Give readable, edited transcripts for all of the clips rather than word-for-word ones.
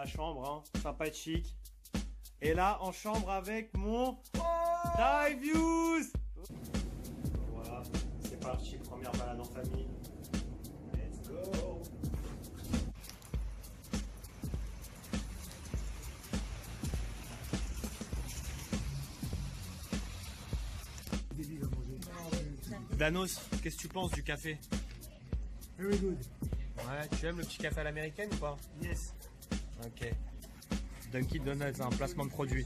la chambre, hein. Sympathique. Et là, en chambre avec mon Dive Views. Voilà, c'est parti, première balade en famille. Let's go. Danos, qu'est-ce que tu penses du café? Very good. Ouais, tu aimes le petit café à l'américaine ou pas? Yes. Ok. Dunkin' Donuts, un placement de produit.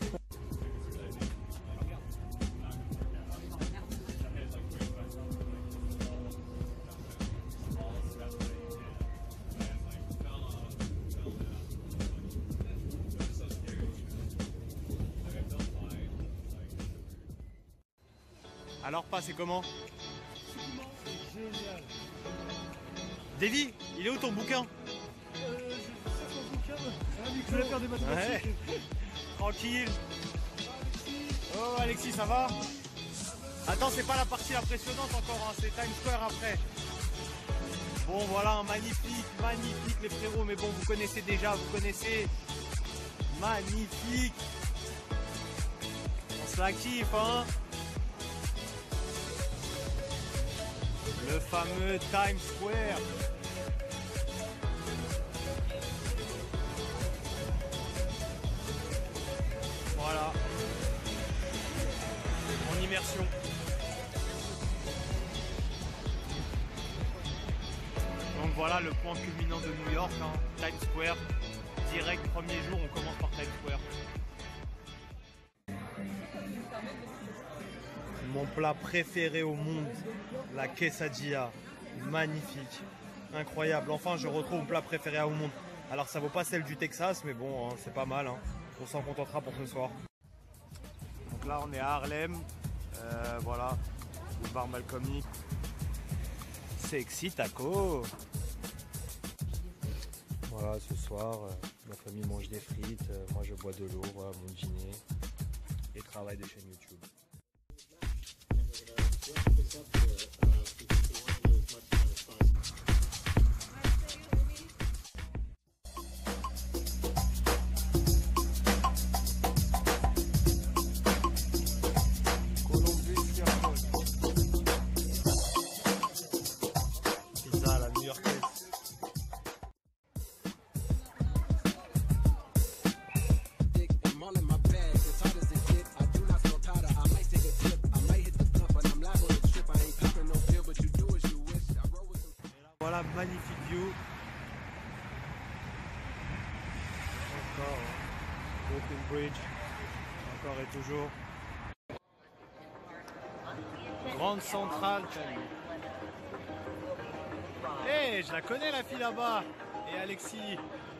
Alors pas, c'est comment? Génial. Davy, il est où ton bouquin? Je cherche mon bouquin. Je voulais faire des mathématiques. Ouais. Tranquille. Oh Alexis, ça va? Attends, c'est pas la partie impressionnante encore, hein. C'est Times Square après. Bon voilà, magnifique, magnifique les frérots, mais bon, vous connaissez déjà, vous connaissez. Magnifique. On se la kiffe, hein. Le fameux Times Square. Voilà. En immersion. Donc voilà le point culminant de New York, hein. Times Square. Direct premier jour, on commence par Times Square. Mon plat préféré au monde, la quesadilla. Magnifique, incroyable. Enfin, je retrouve mon plat préféré au monde. Alors, ça vaut pas celle du Texas, mais bon, hein, c'est pas mal. Hein. On s'en contentera pour ce soir. Donc là, on est à Harlem. Voilà, le bar Malcolm X. Sexy taco. Voilà, ce soir, ma famille mange des frites. Moi, je bois de l'eau. Voilà, mon dîner et travail des chaînes YouTube. Pizza à la new-yorkaise. Voilà, magnifique view. Encore, Brooklyn Bridge. Encore et toujours. Grande Centrale. Hé, je la connais la fille là-bas. Et Alexis.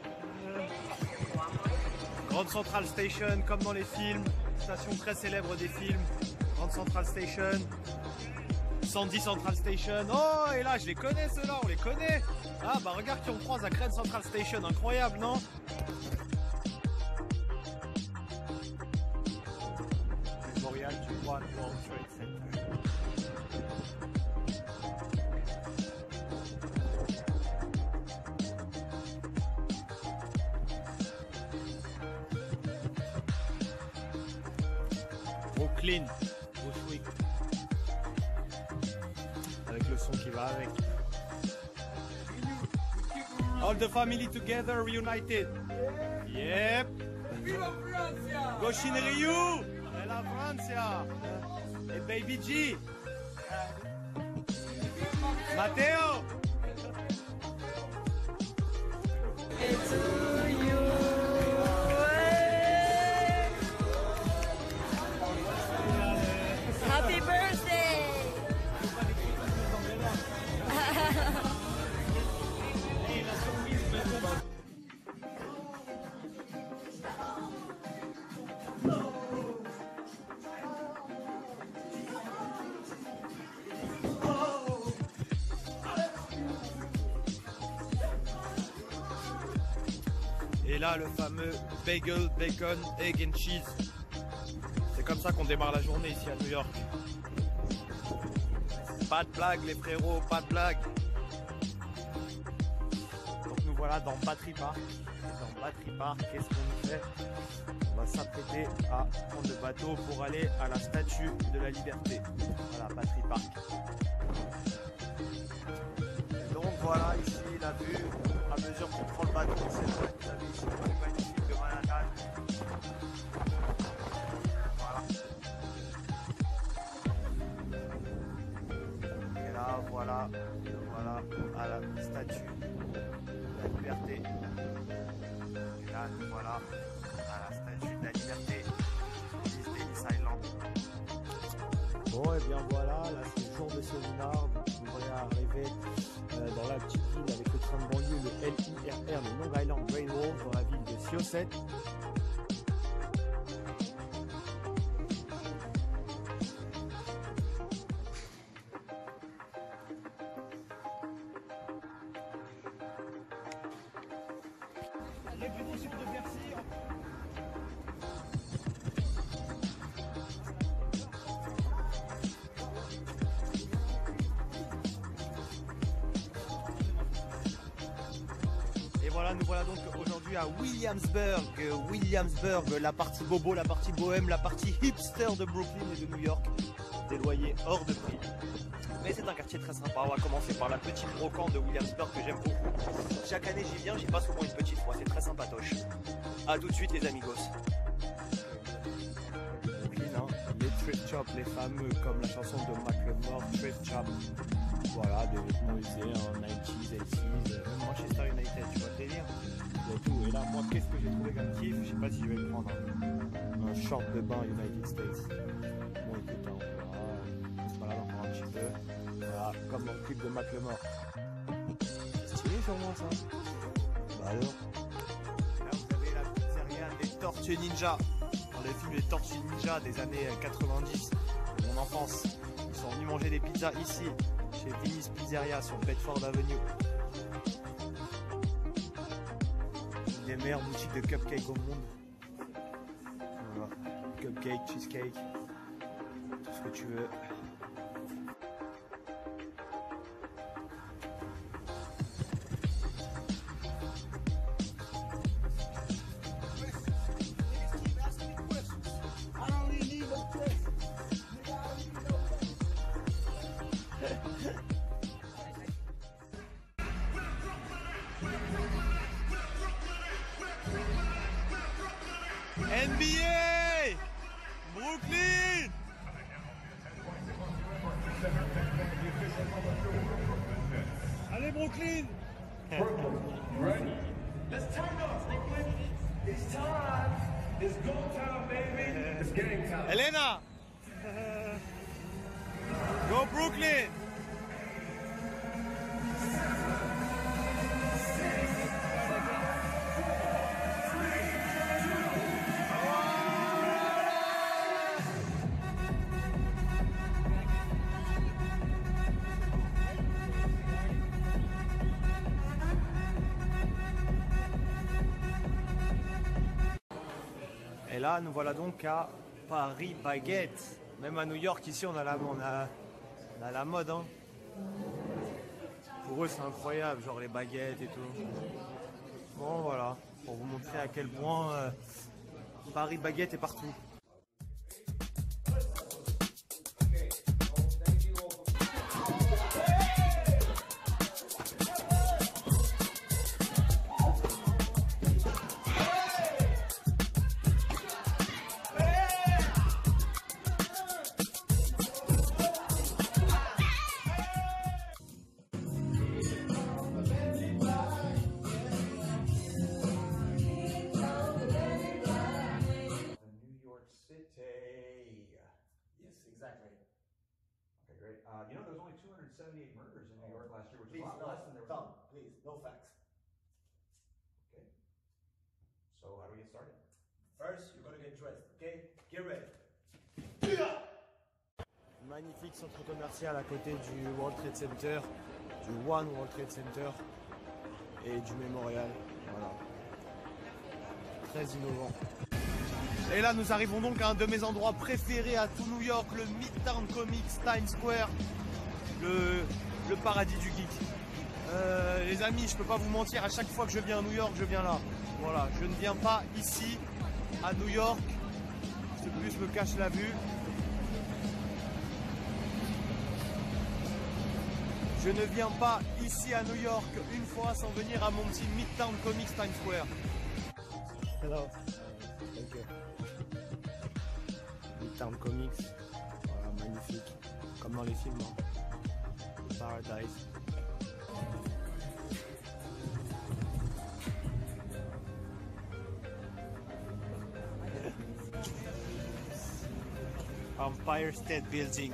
Grande Central Station, comme dans les films. Station très célèbre des films. Grande Central Station. Sandy Central Station. Oh, et là, je les connais ceux-là, on les connaît. Ah, bah regarde qui on croise à Grand Central Station. Incroyable, non? Mémorial du One World Trade Center. Brooklyn. Bushwick. Avec le son qui va avec. All the family together, reunited. Yep. Goshin Ryu. Et la Francia. Et Baby G. Matteo. Et to you. Happy birthday. Et là, le fameux bagel, bacon, egg and cheese. C'est comme ça qu'on démarre la journée ici à New York. Pas de blague les frérots, pas de blague. Donc nous voilà dans Battery Park. Dans Battery Park, qu'est-ce qu'on fait? On va s'apprêter à prendre le bateau pour aller à la Statue de la Liberté. Voilà, Battery Park. Et donc voilà, ici la vue, à mesure qu'on prend le bateau, c'est vrai, vous avez ici le vue magnifique de Manhattan. Voilà. Et là, voilà à la Statue de la Liberté. Et là, nous voilà à la Statue de la Liberté, sur Ellis Island. Bon, et bien voilà, là c'est le jour de séminaire, donc vous devriez arriver dans la petite ville avec le train de banlieue, le LIRR, le Long Island Railroad, dans la ville de Syosset. Répétition de Bercy. Et voilà, nous voilà donc aujourd'hui à Williamsburg, la partie bobo, la partie bohème, la partie hipster de Brooklyn et de New York, des loyers hors de prix. Mais c'est un quartier très sympa. On va commencer par la petite brocante de Williamsburg que j'aime beaucoup. Chaque année j'y viens, j'y passe au moins une petite fois, c'est très sympatoche. A tout de suite les amigos. Les thrift shops, les fameux, comme la chanson de Macklemore, thrift shop. Voilà, des vêtements usés en 90s, 80s, même Manchester United, tu vois le délire. Il y a tout. Et là, moi, qu'est-ce que j'ai trouvé comme kiff? Je sais pas si je vais le prendre. Un short de bain United States. Bon, écoute, on verra. On prend un petit peu. Voilà, comme dans le clip de Macklemore. C'est stylé sûrement ça. Bah alors. Là, vous avez la pizzeria des Tortues Ninja. Dans le film Les Tortues Ninja des années 90, de mon enfance. Ils sont venus manger des pizzas ici, chez Vinny's Pizzeria sur Bedford Avenue. Une des meilleures boutiques de cupcakes au monde. Voilà. Cupcake, cheesecake, tout ce que tu veux. NBA Brooklyn. Allez Brooklyn. Ready? Let's turn up, Brooklyn. It's time. It's go time, baby. It's game time. Elena. Go Brooklyn. Et là, nous voilà donc à Paris Baguette. Même à New York, ici, on a la mode. Hein. Pour eux, c'est incroyable, genre les baguettes et tout. Bon, voilà, pour vous montrer à quel point Paris Baguette est partout. You know, there was only 278 murders in New York last year, which is a lot less than there was. Tom, please, no facts. Okay. So how do we get started? First, you're gonna get dressed, okay? Get ready. Magnifique centre commercial à côté du World Trade Center, du One World Trade Center et du Memorial. Voilà. Très innovant. Et là, nous arrivons donc à un de mes endroits préférés à tout New York, le Midtown Comics, Times Square, le paradis du geek. Les amis, je peux pas vous mentir, à chaque fois que je viens à New York, je viens là. Voilà, je ne viens pas ici, à New York. Ce bus me cache la vue. Je ne viens pas ici à New York une fois sans venir à mon petit Midtown Comics Times Square. Hello. Thank you. Midtown Comics. Voilà, magnifique. Comme dans les films. Hein. Paradise. Empire State Building.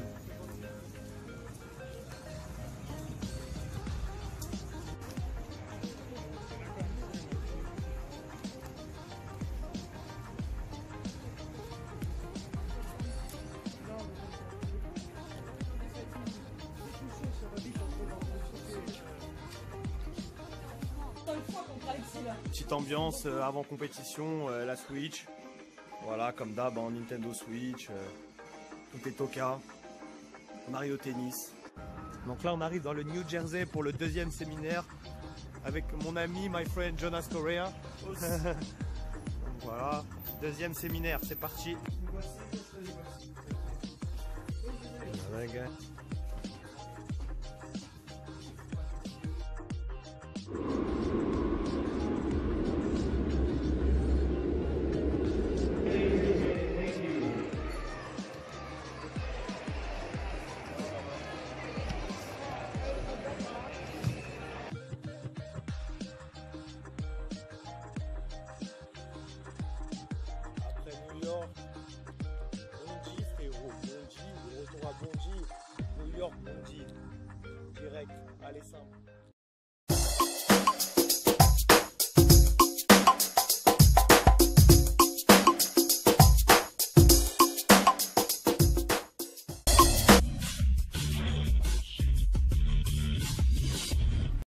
Petite ambiance avant compétition, la Switch. Voilà, comme d'hab, en Nintendo Switch. Tout est au cas. Mario Tennis. Donc là, on arrive dans le New Jersey pour le deuxième séminaire avec mon ami, my friend Jonas Correa. Voilà, deuxième séminaire, c'est parti. Bondy, frérot, Bondy, le retour à Bondy, New York, Bondy, direct, allez simple.